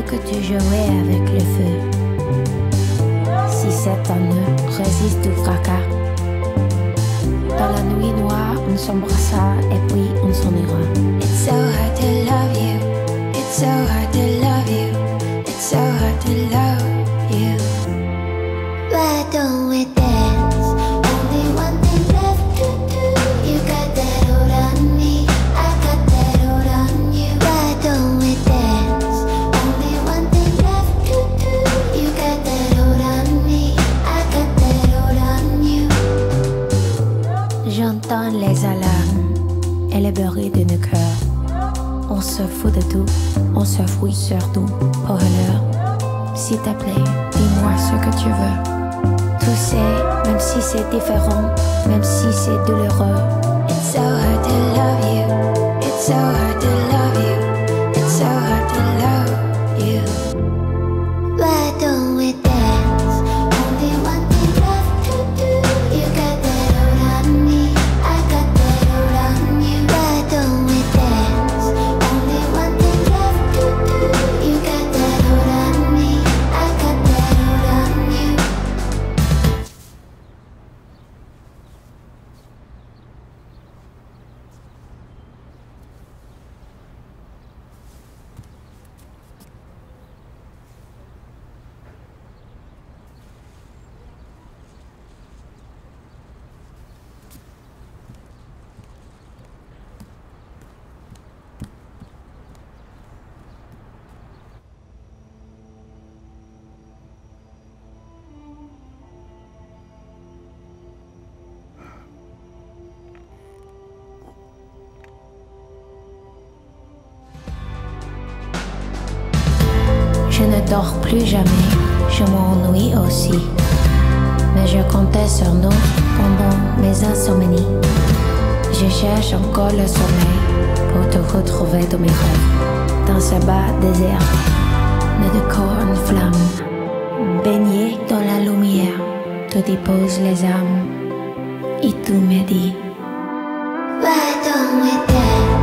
que tu jouais avec le feu. Si cet anneau résiste au fracas, dans la nuit noire, on s'embrassera et puis on s'en ira. It's so hard to love you. It's so hard to love you. It's so hard to love you. Why don't we dance? Only one thing left to do. You got that hold on me. I got that hold on you. Why don't we dance? Only one thing left to do. You got that hold on me. I got that hold on you. J'entends les alarmes et les bruits de nos cœurs. On se fout de tout, on se fout surtout au l'heure. S'il te plaît, dis-moi ce que tu veux. Tu sais, même si c'est différent, même si c'est douloureux. It's so hard to love you. It's so hard to love you. It's so hard to love you. Why don't we dance? Only one thing left to do. You got that hold on me. I got that hold on you. Why don't we dance? Only one thing left to do. You got that hold on me. I got that hold on you. Je ne dors plus jamais, je m'ennuie aussi. Mais je comptais sur nous pendant mes insomnies. Je cherche encore le sommeil pour te retrouver dans mes rêves. Dans ce bas désert, nos deux corps en flammes. Baigné dans la lumière, tu déposes les âmes et tu me dis Why don't we dance?